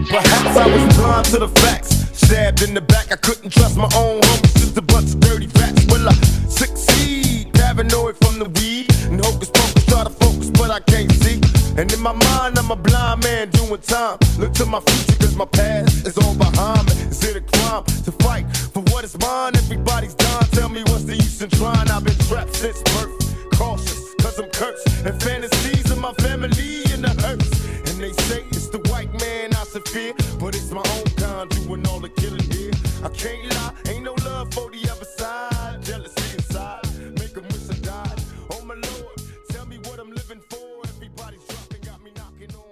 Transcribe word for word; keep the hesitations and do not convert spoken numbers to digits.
Perhaps I was blind to the facts. Stabbed in the back, I couldn't trust my own homies. Just a bunch of dirty facts. Will I succeed? Paranoid from the weed. And hocus pocus, try to focus, but I can't see. And in my mind, I'm a blind man doing time. Look to my future, cause my past is all behind me. Is it a crime to fight for what is mine? Everybody's dying, tell me what's the use in trying? I've been trapped since birth. Cautious, cause I'm cursed. And fantasies of my family in the hearse. And they say it's the white man I should fear, but it's my own kind doing all the killing here. I can't lie, ain't no